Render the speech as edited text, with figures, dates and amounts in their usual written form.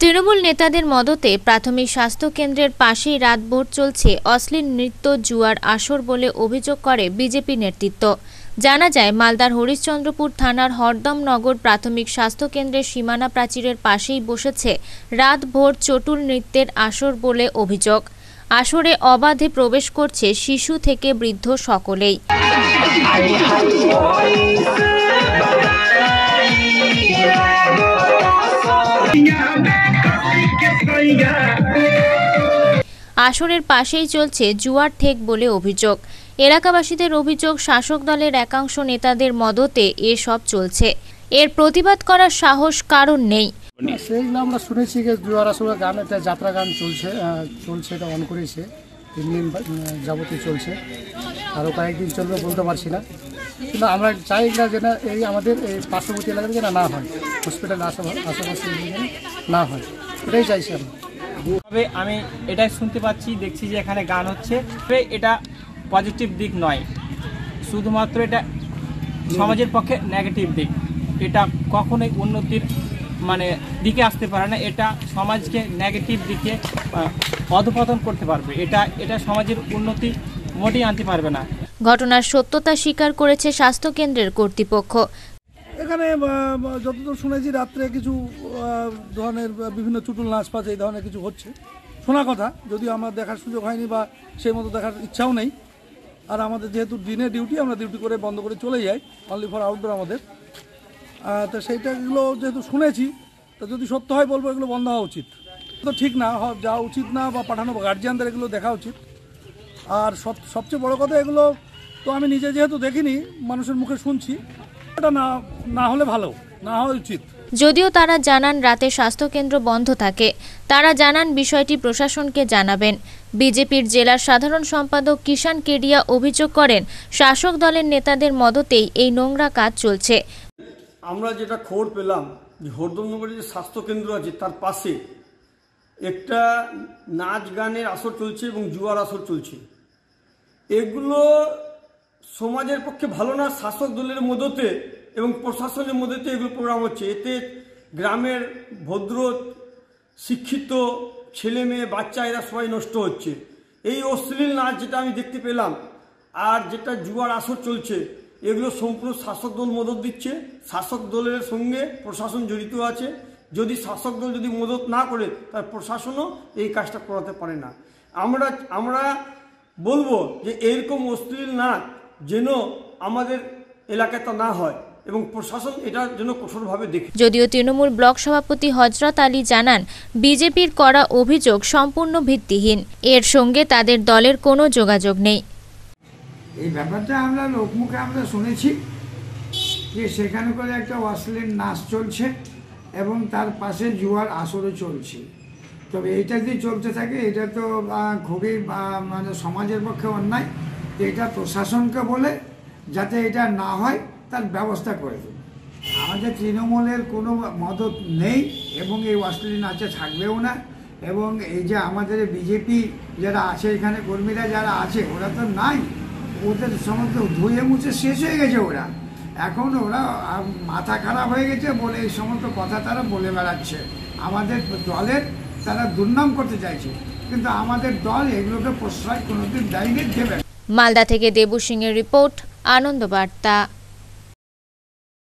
তৃণমূল নেতাদের মদতে প্রাথমিক স্বাস্থ্য কেন্দ্রের পাশেই রাতভর চলছে অশ্লীল নৃত্য জুয়ার আসর বলে অভিযোগ করে বিজেপি নেতৃত্ব। জানা যায়, মালদার হরিশ্চন্দ্রপুর থানার হরদমনগর প্রাথমিক স্বাস্থ্য কেন্দ্রের সীমানা প্রাচীরের পাশেই বসেছে রাতভর চটুল নৃত্যের আসর বলে অভিযোগ। আসরে অবাধে প্রবেশ করছে শিশু থেকে বৃদ্ধ সকলেই। আসরের পাশেই চলছে জুয়ার ঠেক বলে অভিযোগ। এলাকাবাসীদের অভিযোগ, শাসক দলের একাংশ নেতাদের মদতে এসব চলছে। এর প্রতিবাদ করার সাহস কারণ নেই। সেইগুলো আমরা শুনেছি যে জুয়ার আসরে গান, একটা যাত্রা গান চলছে, এটা অন করেছে, 3 দিন যাবতীয় চলছে, আরও কয়েকদিন চলবে বলতে পারছি না। কিন্তু আমরা চাই না যে না, এই আমাদের এই পার্শ্ববর্তী এলাকাতে যেন না হয়, হসপিটালের আশেপাশে না হয়, এটাই চাইছি আমরা। তবে আমি এটাই শুনতে পাচ্ছি, দেখছি যে এখানে গান হচ্ছে, এটা পজিটিভ দিক নয়, শুধুমাত্র এটা সমাজের পক্ষে নেগেটিভ দিক। এটা কখনোই উন্নতির দিকে আসতে পারে না, এটা সমাজকে নেগেটিভ দিকে অধঃপতন করতে পারবে, এটা সমাজের উন্নতি মোটেই আনতে পারবে না। ঘটনার সত্যতা স্বীকার করেছে স্বাস্থ্য কেন্দ্রের কর্তৃপক্ষ। এখানে যতদূর শুনেছি রাত্রে কিছু ধরনের বিভিন্ন চুটুল নাচ পাচ্ছে, এই ধরনের কিছু হচ্ছে, শোনা কথা, যদিও আমার দেখার সুযোগ হয়নি বা সেই মতো দেখার ইচ্ছাও নেই। আর আমাদের যেহেতু দিনে ডিউটি, আমরা ডিউটি করে বন্ধ করে চলে যাই, অনলি ফর আউটডোর আমাদের। তো সেইটাগুলো যেহেতু শুনেছি, তো যদি সত্য হয় বলবো এগুলো বন্ধ হওয়া উচিত। তো ঠিক না, যাওয়া উচিত না, বা পাঠানো গার্জিয়ানদের এগুলো দেখা উচিত। আর সবচেয়ে বড় কথা, এগুলো তো আমি নিজে যেহেতু দেখিনি, মানুষের মুখে শুনছি, এটা না হলে ভালো, না হওয়া উচিত। যদিও তারা জানান রাতে স্বাস্থ্যকেন্দ্র বন্ধ থাকে, তারা জানান বিষয়টি প্রশাসনকে জানাবেন। বিজেপির জেলার সাধারণ সম্পাদক কিষাণ কেডিয়া অভিযোগ করেন, শাসক দলের নেতাদের মদতেই এই নোংরা কাজ চলছে। আমরা যেটা খবর পেলাম যে হরদমনগরে যে স্বাস্থ্যকেন্দ্র আছে তার পাশে একটা নাচ গানের আসর চলছে এবং জুয়ার আসর চলছে। এগুলো সমাজের পক্ষে ভালো না, শাসক দলের মদতে এবং প্রশাসনের মদতে এগুলো প্রোগ্রাম হচ্ছে। এতে গ্রামের ভদ্র শিক্ষিত ছেলে মেয়ে বাচ্চা এরা সবাই নষ্ট হচ্ছে। এই অশ্লীল নাচ যেটা আমি দেখতে পেলাম আর যেটা জুয়ার আসর চলছে, এগুলো সম্পূর্ণ শাসক দল মদত দিচ্ছে। শাসক দলের সঙ্গে প্রশাসন জড়িত আছে। যদি শাসক দল যদি মদত না করে, তার প্রশাসনও এই কাজটা করাতে পারে না। আমরা বলবো যে এরকম অশ্লীল নাচ যেন আমাদের এলাকাতে না হয় এবং প্রশাসন এটার জন্য কঠোরভাবে দেখে। যদিও তৃণমূল ব্লক সভাপতি হযরত আলী জানান, বিজেপির করা অভিযোগ সম্পূর্ণ ভিত্তিহীন, এর সঙ্গে তাদের দলের কোনো যোগাযোগ নেই। এই ব্যাপারটা আমরা লোকমুখে শুনেছি যে সেখানে করে একটা অশ্লীল নাচ চলছে এবং তার পাশে জুয়ার আসরও চলছে। তবে এইটা যদি চলতে থাকে, এটা তো খুবই সমাজের পক্ষে অন্যায়। এটা প্রশাসনকে বলে যাতে এটা না হয় তার ব্যবস্থা করে দেবে। আমাদের তৃণমূলের কোনো মদত নেই এবং এই অশ্লীল নাচে থাকবেও না। এবং এই যে আমাদের বিজেপি যারা আছে, এখানে কর্মীরা যারা আছে, ওরা তো নাই, ওদের সমস্ত ধুয়ে মুছে শেষ হয়ে গেছে। ওরা এখন মাথা খারাপ হয়ে গেছে বলে এই সমস্ত কথা তারা বলে বেড়াচ্ছে। আমাদের দলের তারা দুর্নাম করতে চাইছে, কিন্তু আমাদের দল এগুলোকে প্রশ্রয় কোনোদিন দেয়নি, দেবে। মালদা থেকে দেবু সিংয়ের রিপোর্ট, আনন্দবার্তা।